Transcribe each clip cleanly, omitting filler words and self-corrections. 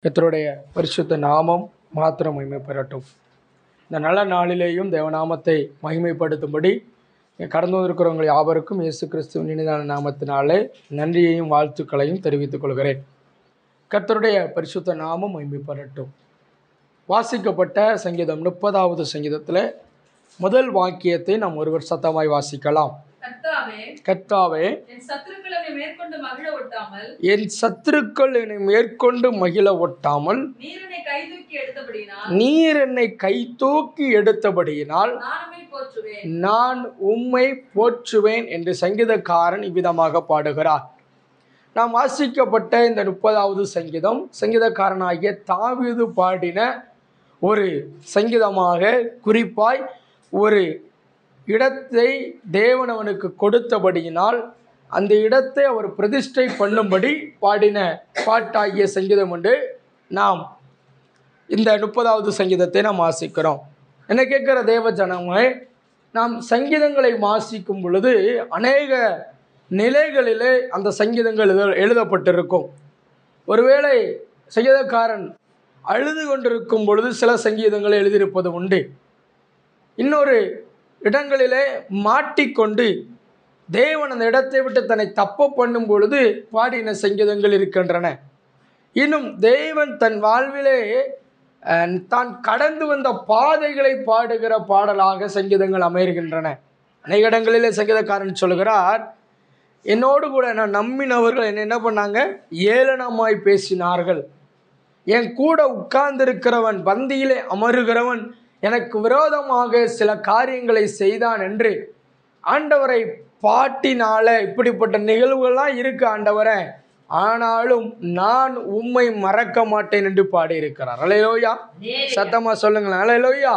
கர்த்தருடைய பரிசுத்த நாமம் மாத்திரம் மகிமைப்படட்டும். இந்த நல்ல நாளிலேயும் தேவநாமத்தை மகிமைப்படுத்தும்படி கடந்து வந்திருக்கிறவங்க யாவருக்கும் இயேசு கிறிஸ்துவின் இனிதான நாமத்தினாலே நன்றியையும் வாழ்த்துக்களையும் தெரிவித்துக் கொள்கிறேன். கர்த்தருடைய பரிசுத்த நாமம் மகிமைப்படட்டும். வாசிக்கப்பட்ட சங்கீதம் 30வது சங்கீதத்தில் முதல் வாக்கியத்தை நாம் ஒருவர் சத்தமாய் வாசிக்கலாம். கர்த்தாவே, என் சத்துருக்கள் என்னை மேற்கொண்டு மகிழ ஒட்டாமல் நீர் என்னை கை தூக்கி எடுத்தபடியினால் நான் உம்மை போற்றுவேன் என்று சங்கீதக்காரன் இவ்விதமாக பாடுகிறார். நாம் வாசிக்கப்பட்ட இந்த 30வது சங்கீதம் சங்கீதக்காரனாகிய தாவீது பாடின ஒரு சங்கீதமாக, குறிப்பாய் ஒரு இடத்தை தேவன் அவனுக்கு கொடுத்தபடியினால் அந்த இடத்தை அவர் பிரதிஷ்டை பண்ணும்படி பாடின பாட்டாகிய சங்கீதம் உண்டு. நாம் இந்த 30வது சங்கீதத்தை நாம் வாசிக்கிறோம். என்ன கேட்குற தேவ ஜனமே, நாம் சங்கீதங்களை வாசிக்கும் பொழுது அநேக நிலைகளிலே அந்த சங்கீதங்கள் எழுதப்பட்டிருக்கும். ஒருவேளை சங்கீதக்காரன் அழுது கொண்டிருக்கும் பொழுது சில சங்கீதங்களை எழுதியிருப்பது உண்டு. இன்னொரு இடங்களிலே மாட்டிக்கொண்டு தேவன் அந்த இடத்தை விட்டு தன்னை தப்பு பண்ணும் பொழுது பாடின சங்கீதங்கள் இருக்கின்றன. இன்னும் தேவன் தன் வாழ்விலே தான் கடந்து வந்த பாதைகளை பாடுகிற பாடலாக சங்கீதங்கள் அமைகின்றன. அநேக இடங்களிலே சங்கீதக்காரன் சொல்கிறார், என்னோடு கூட நான் நம்பினவர்கள் என்ன பண்ணாங்க, ஏளனமாய் பேசினார்கள். என் கூட உட்கார்ந்திருக்கிறவன், பந்தியிலே அமருகிறவன் எனக்கு விரோதமாக சில காரியங்களை செய்தான் என்று ஆண்டவரை பாட்டினால இப்படிப்பட்ட நிகழ்வுகள்லாம் இருக்கு ஆண்டவரை, ஆனாலும் நான் உம்மை மறக்க மாட்டேன் என்று பாடியிருக்கிறார். அல்லேலூயா, சத்தமா சொல்லுங்களேன், அல்லேலூயா.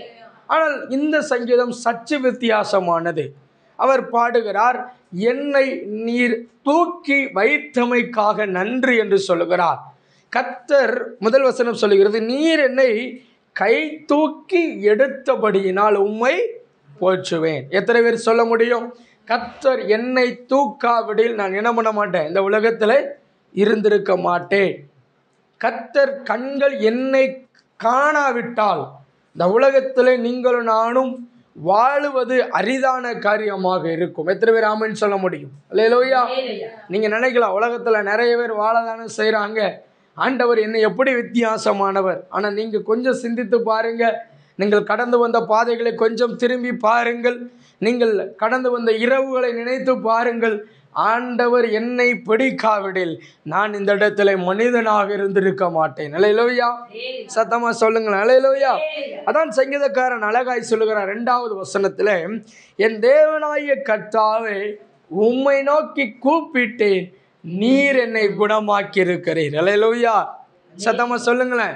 ஆனால் இந்த சங்கீதம் சற்று வித்தியாசமானது. அவர் பாடுகிறார், என்னை நீர் தூக்கி வைத்தமைக்காக நன்றி என்று சொல்லுகிறார். கர்த்தர் முதல் வசனம் சொல்லுகிறது, நீர் என்னை கை தூக்கி எடுத்தபடியினால் உம்மை போற்றுவேன். எத்தனை பேர் சொல்ல முடியும், கர்த்தர் என்னை தூக்காவிடில் நான் என்ன பண்ண மாட்டேன், இந்த உலகத்தில் இருந்திருக்க மாட்டேன். கர்த்தர் கண்கள் என்னை காணாவிட்டால் இந்த உலகத்தில் நீங்களும் நானும் வாழுவது அரிதான காரியமாக இருக்கும். எத்தனை பேர் ஆமென் சொல்ல முடியும்? அல்லேலூயா. நீங்கள் நினைக்கலாம், உலகத்தில் நிறைய பேர் வாழதானே செய்கிறாங்க, ஆண்டவர் என்ன எப்படி வித்தியாசமானவர். ஆனால் நீங்கள் கொஞ்சம் சிந்தித்து பாருங்கள், நீங்கள் கடந்து வந்த பாதைகளை கொஞ்சம் திரும்பி பாருங்கள், நீங்கள் கடந்து வந்த இரவுகளை நினைத்து பாருங்கள். ஆண்டவர் என்னை பிடிக்காவிடில் நான் இந்த இடத்துல மனிதனாக இருந்திருக்க மாட்டேன். அல்லேலூயா, சத்தமா சொல்லுங்களேன், அல்லேலூயா. அதான் சங்கீதக்காரன் அழகாய் சொல்லுகிறார் 2வது வசனத்தில், என் தேவனாகிய கர்த்தாவே, உம்மை நோக்கி கூப்பிட்டேன், நீர் என்னை குணமாக்கி இருக்கிறீர். அல்லேலூயா, சத்தமா சொல்லுங்களேன்.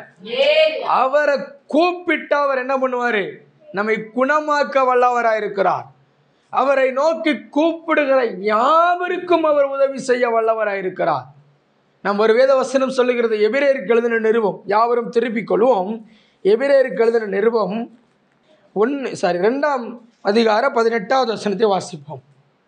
அவரை கூப்பிட்டு அவர் என்ன பண்ணுவாரு, நம்மை குணமாக்க வல்லவராயிருக்கிறார். அவரை நோக்கி கூப்பிடுகிற யாவருக்கும் அவர் உதவி செய்ய வல்லவராயிருக்கிறார். நம்ம ஒரு வேத வசனம் சொல்லுகிறது, எபிரேயருக்கு எழுதின நிருபம், யாவரும் திருப்பிக் கொள்வோம். எபிரேயருக்கு எழுதின நிருபம் 2ஆம் அதிகாரம் 18வது வசனத்தை வாசிப்போம்.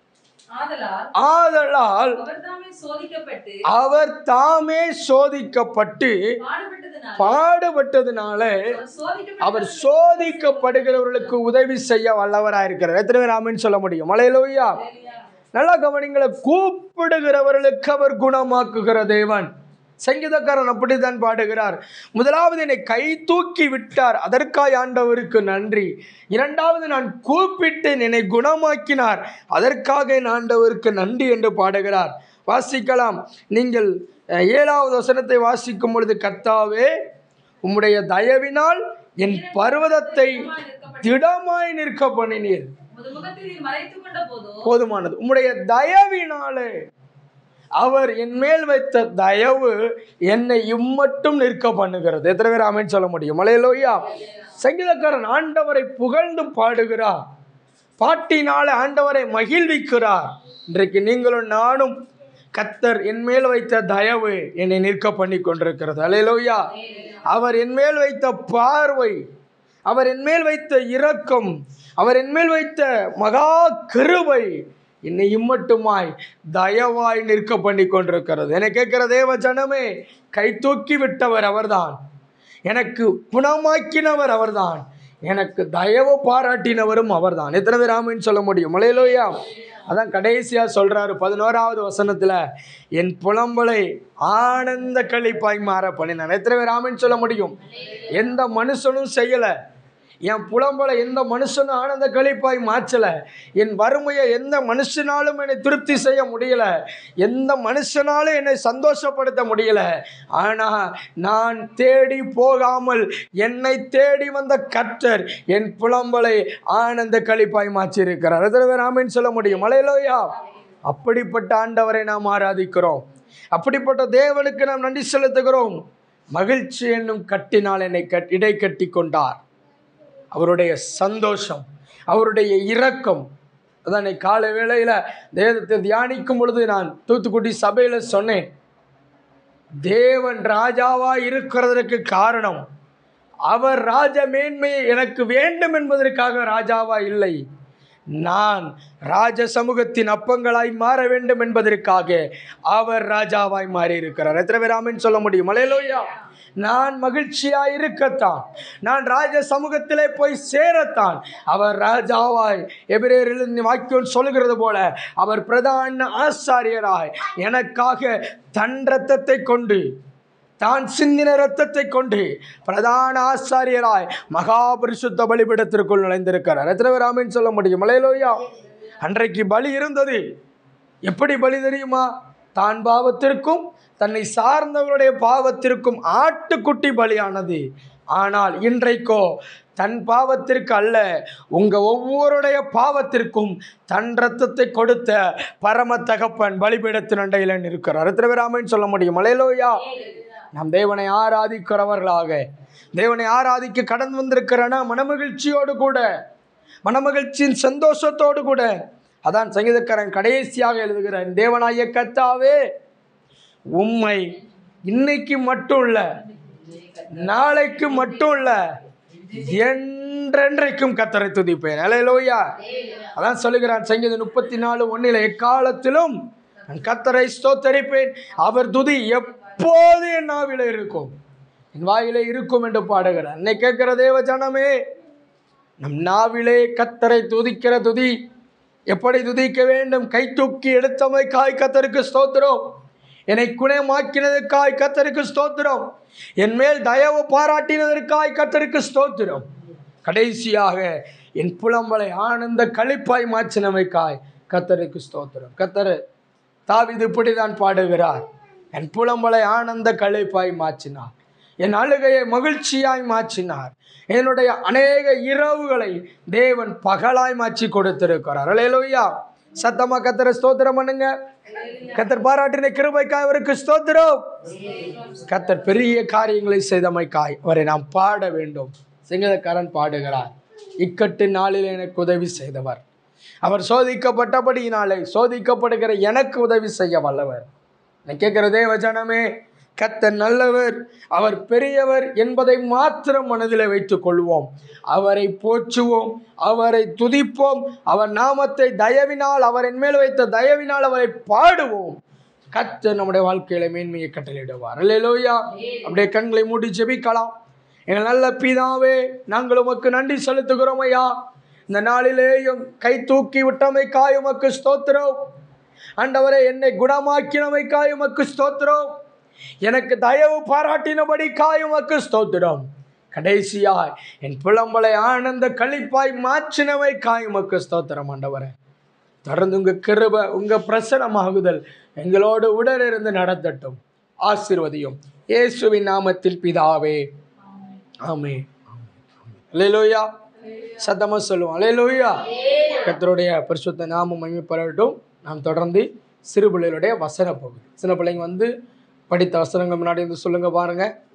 ஆதலால் அவர் தாமே சோதிக்கப்பட்டு பாடுபட்டதுனால அவர் சோதிக்கப்படுகிறவர்களுக்கு உதவி செய்ய வல்லவராயிருக்கிறார். எத்தனை பேர் ஆமென் சொல்ல முடியும்? அல்லேலூயா. நல்லா கவனிங்களை, கூப்பிடுகிறவர்களுக்கு அவர் குணமாக்குகிற தேவன். சங்கீதக்காரன் அப்படித்தான் பாடுகிறார். முதலாவது என்னை கை தூக்கி விட்டார், அதற்காக ஆண்டவருக்கு நன்றி. 2வது நான் கூப்பிட்டேன், என்னை குணமாக்கினார், அதற்காக ஆண்டவருக்கு நன்றி என்று பாடுகிறார். வாசிக்கலாம். நீங்கள் 7வது வசனத்தை வாசிக்கும் பொழுது, கர்த்தாவே, உம்முடைய தயவினால் என் பர்வதத்தை திடமாய் நிற்க பண்ணினீர், போதுமானது. உம்முடைய தயவினாலே, அவர் என் மேல் வைத்த தயவு என்னை இம்மட்டும் நிற்க பண்ணுகிறது. எத்தனை பேர் ஆமென் சொல்ல முடியும்? அல்லேலூயா. சங்கீதக்காரன் ஆண்டவரை புகழ்ந்து பாடுகிறார், பாட்டினால ஆண்டவரை மகிழ்விக்கிறார். இன்றைக்கு நீங்களும் நானும் கர்த்தர் என் மேல் வைத்த தயவு என்னை நிற்க பண்ணி கொண்டிருக்கிறது. அல்லேலூயா. அவர் என் மேல் வைத்த பார்வை, அவர் என் மேல் வைத்த இரக்கம், அவர் என் மேல் வைத்த மகா கிருபை என்னை இம்மட்டுமாய் தயவாய் நிற்க பண்ணி கொண்டிருக்கிறது. என்னை கேட்கிற தேவ ஜனமே, கை தூக்கி விட்டவர் அவர்தான், எனக்கு குணமாக்கினவர் அவர்தான், எனக்கு தயவு பாராட்டினவரும் அவர்தான். எத்தனை பேர் ஆமென் சொல்ல முடியும்? அல்லேலூயா. அதான் கடைசியா சொல்றாரு 11வது வசனத்துல, என் புலம்பலை ஆனந்த களிப்பாய் மாற பண்ணினான். எத்தனை பேர் ஆமென் சொல்ல முடியும்? எந்த மனுஷனும் செய்யல. என் புலம்பலை எந்த மனுஷனும் ஆனந்த களிப்பாய் மாற்றல. என் வறுமையை எந்த மனுஷனாலும் என்னை திருப்தி செய்ய முடியல. எந்த மனுஷனாலும் என்னை சந்தோஷப்படுத்த முடியல. ஆனா நான் தேடி போகாமல் என்னை தேடி வந்த கர்த்தர் என் புலம்பலை ஆனந்த களிப்பாய் மாற்றி இருக்கிறார். எத்தனை பேர் ஆமென் சொல்ல முடியும்? அல்லேலூயா. அப்படிப்பட்ட ஆண்டவரை நாம் ஆராதிக்கிறோம். அப்படிப்பட்ட தேவனுக்கு நாம் நன்றி செலுத்துகிறோம். மகிழ்ச்சி என்னும் கட்டினால் என்னை இடை கட்டி கொண்டார். அவருடைய சந்தோஷம், அவருடைய இரக்கம். அதான் காலை வேளையில் தேவத்தை தியானிக்கும் பொழுது நான் தூத்துக்குடி சபையில் சொன்னேன், தேவன் ராஜாவா இருக்கிறதற்கு காரணம் அவர் ராஜ மேன்மையை எனக்கு வேண்டும் என்பதற்காக ராஜாவா இல்லை, நான் ராஜ சமூகத்தின் அப்பங்களாய் மாற வேண்டும் என்பதற்காக அவர் ராஜாவாய் மாறி இருக்கிறார். எத்தனை பேர் ஆமென் சொல்ல முடியும்? அல்லேலூயா. நான் மகிழ்ச்சியாய் இருக்கத்தான், நான் ராஜ சமூகத்திலே போய் சேரத்தான் அவர் ராஜாவாய், எபிரேயரில் வாக்கியம் சொல்லுகிறது போல, அவர் பிரதான ஆசாரியராய் எனக்காக தன் இரத்தத்தை கொண்டு, தான் சிந்தின இரத்தத்தை கொண்டு பிரதான ஆசாரியராய் மகா பரிசுத்த பலிபீடத்திற்குள் நுழைந்திருக்கிறார். எத்தனை பேர் ஆமென் சொல்ல முடியும்? அல்லேலூயா. அன்றைக்கு பலி இருந்தது. எப்படி பலி தெரியுமா? தான் பாவத்திற்கும் தன்னை சார்ந்தவருடைய பாவத்திற்கும் ஆட்டுக்குட்டி பலியானது. ஆனால் இன்றைக்கோ தன் பாவத்திற்கு அல்ல, உங்க ஒவ்வொருடைய பாவத்திற்கும் தன் இரத்தத்தை கொடுத்த பரம தகப்பன் பலிபீடத்தின் அண்டையில் இருக்கிறார். எத்தனை பேர் ஆமென் சொல்ல முடியும்? அல்லேலூயா. நாம் தேவனை ஆராதிக்கிறவர்களாக, தேவனை ஆராதிக்க கடந்து வந்திருக்கிறனா மனமகிழ்ச்சியோடு கூட, மனமகிழ்ச்சியின் சந்தோஷத்தோடு கூட. அதான் சங்கீதக்காரன் கடைசியாக எழுதுகிறான், தேவனாகிய கர்த்தாவே உம்மை இன்னைக்கு மட்டும் இல்ல, நாளைக்கு மட்டும் இல்ல, என்றென்றைக்கும் கர்த்தரை துதிப்பேன். அல்லேலூயா. அதான் சொல்லுகிறான் சங்கீதம் 34:1, எக்காலத்திலும் நான் கர்த்தரை ஸ்தோத்தரிப்பேன், அவர் துதி எப்போது என் நாவிலே இருக்கும், என் வாயிலே இருக்கும் என்று பாடுகிறார். என்னை கேட்கிற தேவ ஜனமே, நம் நாவிலே கர்த்தரை துதிக்கிற துதி எப்படி துதிக்க வேண்டும்? கை தூக்கி எடுத்தமைக்காய் கர்த்தருக்கு ஸ்தோத்திரம், என்னை குணமாக்கினதற்காய் கர்த்தருக்கு ஸ்தோத்திரம், என் மேல் தயவு பாராட்டினதற்காய் கர்த்தருக்கு ஸ்தோத்திரம், கடைசியாக என் புலம்பலை ஆனந்த களிப்பாய் மாற்றினமைக்காய் கர்த்தருக்கு ஸ்தோத்திரம். கர்த்தர் தாவீது இப்படிதான் பாடுகிறார், என் புலம்பலை ஆனந்த களிப்பாய் மாற்றினார், என் அழுகையை மகிழ்ச்சியாய் மாற்றினார், என்னுடைய அநேக இரவுகளை தேவன் பகலாய் மாற்றி கொடுத்திருக்கிறார். அல்லேலூயா. சத்தமா கர்த்தரை ஸ்தோத்திரம் பண்ணுங்க. கர்த்தர் பாராட்டின கிருபைக்காய் அவருக்கு ஸ்தோத்திரம். கர்த்தர் பெரிய காரியங்களை செய்தமைக்காய் அவரை நாம் பாட வேண்டும். சங்கீதக்காரன் பாடுகிறார், இக்கட்டு நாளில் எனக்கு உதவி செய்தவர், அவர் சோதிக்கப்பட்டபடியினாலே சோதிக்கப்படுகிற எனக்கு உதவி செய்ய வல்லவர். நான் கேட்கிற தேவ ஜனமே, கர்த்தர் நல்லவர், அவர் பெரியவர் என்பதை மாத்திரம் மனதில் வைத்துக் கொள்வோம். அவரை போற்றுவோம், அவரை துதிப்போம், அவர் நாமத்தை தயவினால், அவர் என் மேல் வைத்த தயவினால் அவரை பாடுவோம். கர்த்தர் நம்முடைய வாழ்க்கையில மேன்மையை கட்டளையிடுவார். அல்லேலூயா. அப்படியே கண்களை மூடி ஜெபிக்கலாம். எங்கள் நல்ல பிதாவே, நாங்கள் உமக்கு நன்றி செலுத்துகிறோம் ஐயா. இந்த நாளிலேயும் கை தூக்கி விட்டமைக்காய் உமக்கு ஸ்தோத்திரம். ஆண்டவரே, என்னை குணமாக்கினமைக்காய் உமக்கு ஸ்தோத்திரம், எனக்கு தயவு பாராட்டினபடிக்காய் உமக்கு ஸ்தோத்திரம், கடைசியாய் என் புலம்பலை ஆனந்த களிப்பாய் மாற்றினமைக்காய் உமக்கு ஸ்தோத்திரம். ஆண்டவரே, தொடர்ந்து உங்க கிருபை, உங்க பிரசன்னமாகுதல் எங்களோடு உடனிருந்து நடத்தட்டும். ஆசீர்வதியும் இயேசுவின் நாமத்தில் பிதாவே, ஆமென். அல்லேலூயா. சத்தமா சொல்லுவோம் அல்லேலூயா. கர்த்தருடைய பரிசுத்த நாமம் மகிமைப்படட்டும். நாம் தொடர்ந்து சிறு பிள்ளைகளுடைய வசன பகுதி, சின்ன பிள்ளைங்க படித்த வசனங்கள் முன்னாடி சொல்லுங்க பாருங்க.